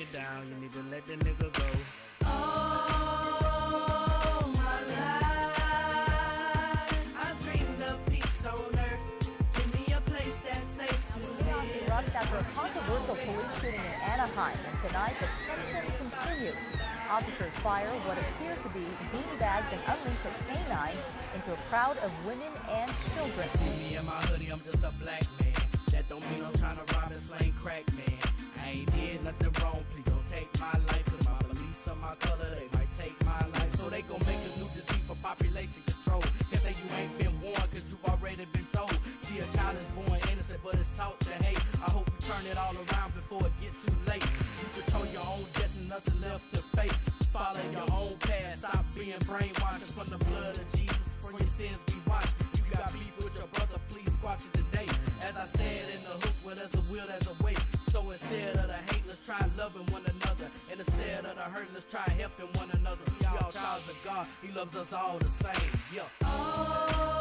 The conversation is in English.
down, you need to let the nigga go. All my life, I dreamed of peace on earth. Give me a place that's safe to Chaos live. erupts after a controversial police shooting in Anaheim, and tonight the tension continues. Officers fire what appear to be beanbags and unleash a canine into a crowd of women and children. See me in my hoodie, I'm just a black man. That don't mean I'm trying to rob and slang crack, man. I ain't did nothing wrong, please don't take my life. Cause my beliefs or my color, they might take my life. So they gon' make a new disease for population control. Can't say you ain't been warned cause you've already been told. See, a child is born innocent but it's taught to hate. I hope you turn it all around before it gets too late. You control your own destiny, nothing left to fate. Follow your own path, stop being brainwashed from the blood of Jesus. For your sins be washed. You got beef with your brother, please squash it today. As I said in the hook, where there's a will, there's a way. So instead of the hate, let's try loving one another. And instead of the hurt, let's try helping one another. We all childs of God, He loves us all the same. Yeah.